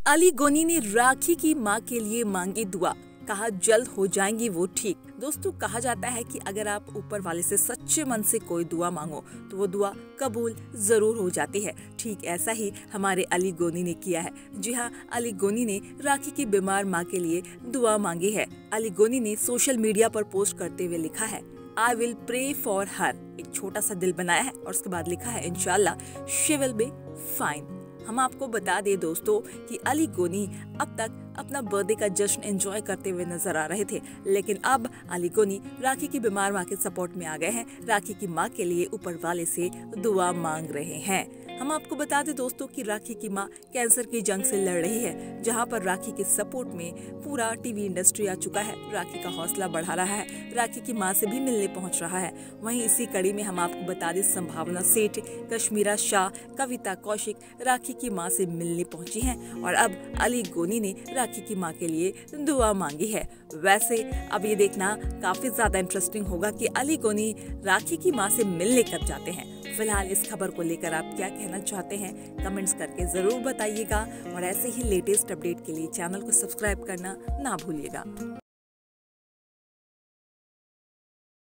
अली गोनी ने राखी की मां के लिए मांगी दुआ, कहा जल्द हो जाएंगी वो ठीक। दोस्तों, कहा जाता है कि अगर आप ऊपर वाले से सच्चे मन से कोई दुआ मांगो तो वो दुआ कबूल जरूर हो जाती है। ठीक ऐसा ही हमारे अली गोनी ने किया है। जी हाँ, अली गोनी ने राखी की बीमार मां के लिए दुआ मांगी है। अली गोनी ने सोशल मीडिया पर पोस्ट करते हुए लिखा है, I will pray for her. एक छोटा सा दिल बनाया है और उसके बाद लिखा है, इंशाल्लाह शी विल बी फाइन। हम आपको बता दें दोस्तों कि अली गोनी अब तक अपना बर्थडे का जश्न एंजॉय करते हुए नजर आ रहे थे, लेकिन अब अली गोनी राखी की बीमार मां के सपोर्ट में आ गए हैं। राखी की मां के लिए ऊपर वाले से दुआ मांग रहे हैं। हम आपको बता दें दोस्तों कि राखी की मां कैंसर की जंग से लड़ रही है, जहां पर राखी के सपोर्ट में पूरा टीवी इंडस्ट्री आ चुका है। राखी का हौसला बढ़ा रहा है, राखी की मां से भी मिलने पहुंच रहा है। वहीं इसी कड़ी में हम आपको बता दें, संभावना सेठ, कश्मीरा शाह, कविता कौशिक राखी की मां से मिलने पहुंची हैं और अब अली गोनी ने राखी की मां के लिए दुआ मांगी है। वैसे अब ये देखना काफी ज्यादा इंटरेस्टिंग होगा कि अली गोनी राखी की मां से मिलने कब जाते हैं। फिलहाल इस खबर को लेकर आप क्या कहना चाहते हैं, कमेंट्स करके जरूर बताइएगा और ऐसे ही लेटेस्ट अपडेट के लिए चैनल को सब्सक्राइब करना ना भूलिएगा।